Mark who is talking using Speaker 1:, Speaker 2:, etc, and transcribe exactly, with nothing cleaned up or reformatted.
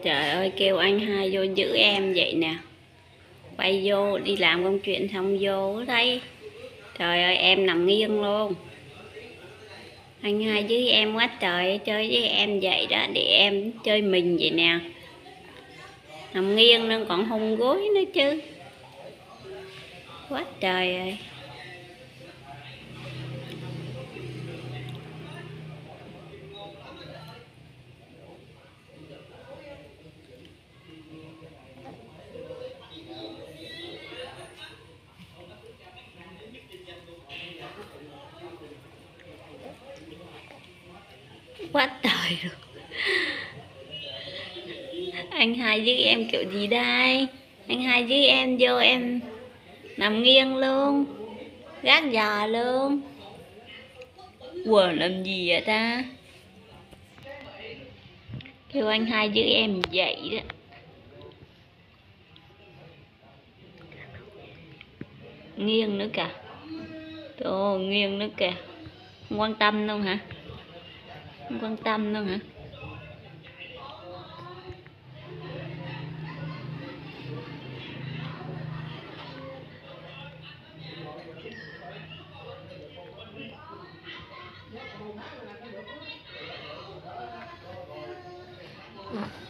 Speaker 1: Trời ơi, kêu anh hai vô giữ em vậy nè. Bay vô, đi làm công chuyện xong vô ở đây. Trời ơi, em nằm nghiêng luôn. Anh hai với em quá trời, chơi với em vậy đó, để em chơi mình vậy nè. Nằm nghiêng nên còn hung gối nữa chứ. Quá trời ơi. Quá trời luôn. Anh hai với em kiểu gì đây? Anh hai với em vô em nằm nghiêng luôn, gác giò luôn. Quờ làm gì vậy ta? Kêu anh hai với em vậy đó. Nghiêng nữa kìa. Ồ, nghiêng nữa kìa. Không quan tâm đâu hả? Không quan tâm đâu hả? Ừ.